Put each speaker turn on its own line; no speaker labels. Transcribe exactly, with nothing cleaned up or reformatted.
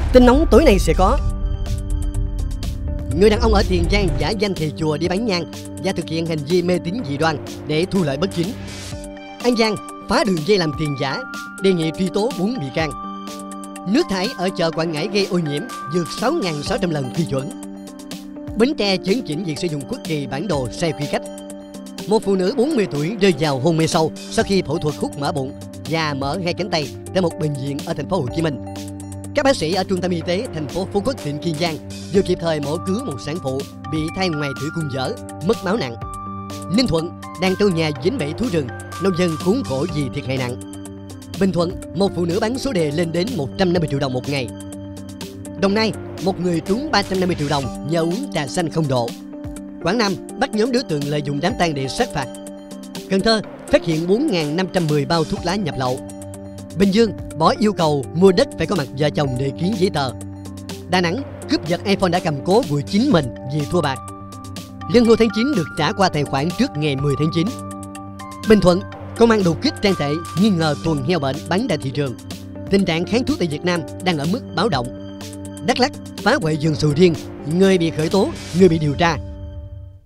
Tin nóng tối nay sẽ có: người đàn ông ở Tiền Giang giả danh thầy chùa đi bán nhang và thực hiện hành vi mê tín dị đoan để thu lợi bất chính. An Giang phá đường dây làm tiền giả, đề nghị truy tố bốn bị can. Nước thải ở chợ Quảng Ngãi gây ô nhiễm vượt sáu nghìn sáu trăm lần quy chuẩn. Bến Tre chấn chỉnh việc sử dụng quốc kỳ bản đồ sai quy cách. Một phụ nữ bốn mươi tuổi rơi vào hôn mê sâu sau khi phẫu thuật hút mỡ bụng và mở hai cánh tay tại một bệnh viện ở thành phố Hồ Chí Minh. Các bác sĩ ở trung tâm y tế thành phố Phú Quốc, tỉnh Kiên Giang vừa kịp thời mổ cứu một sản phụ bị thai ngoài tử cung vỡ, mất máu nặng. Ninh Thuận, đàn trâu nhà dính bẫy thú rừng, nông dân khốn khổ vì thiệt hại nặng. Bình Thuận, một phụ nữ bán số đề lên đến một trăm năm mươi triệu đồng một ngày. Đồng Nai, một người trúng ba trăm năm mươi triệu đồng nhờ uống trà xanh không độ. Quảng Nam, bắt nhóm đối tượng lợi dụng đám tang để sát phạt. Cần Thơ, phát hiện bốn nghìn năm trăm mười bao thuốc lá nhập lậu. Bình Dương, bỏ yêu cầu mua đất phải có mặt vợ chồng để ký giấy tờ. Đà Nẵng, cướp giật iPhone đã cầm cố vùi chính mình vì thua bạc. Lương hưu tháng chín được trả qua tài khoản trước ngày mười tháng chín. Bình Thuận, công an đột kích trang trại nghi ngờ tuần heo bệnh bán ra thị trường. Tình trạng kháng thuốc tại Việt Nam đang ở mức báo động. Đắk Lắk, phá hoại vườn sầu riêng, người bị khởi tố, người bị điều tra.